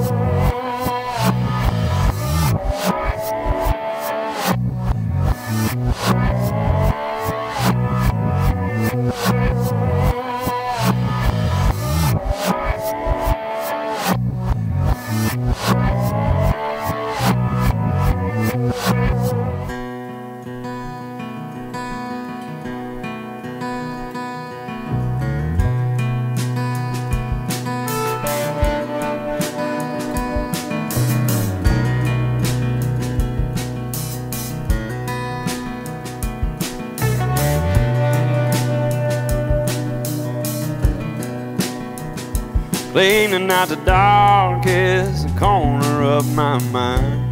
Cleaning out the darkest corner of my mind,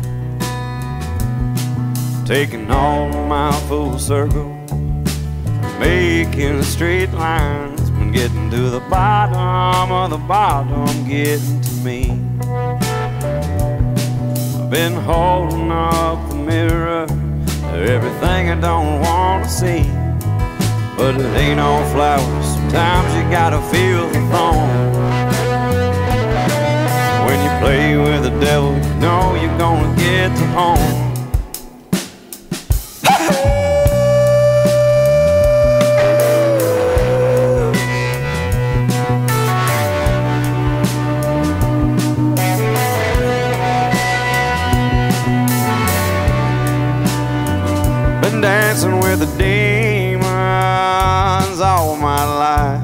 taking all my full circle, making straight lines. When getting to the bottom of the bottom getting to me, I've been holding up the mirror to everything I don't want to see. But it ain't all flowers, sometimes you gotta feel the thorn. When you play with the devil, you know you're gonna get to home. Been dancing with the demons all my life.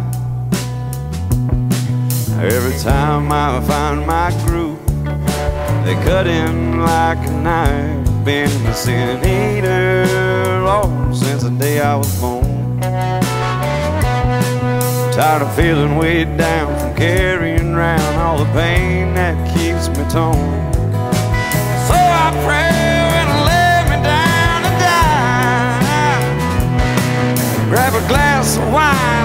Every time I find my groove, they cut in like a knife. Been a sin eater, Lord, since the day I was born. Tired of feeling weighed down from carrying around all the pain that keeps me torn. So I pray when I lay me down to die, grab a glass of wine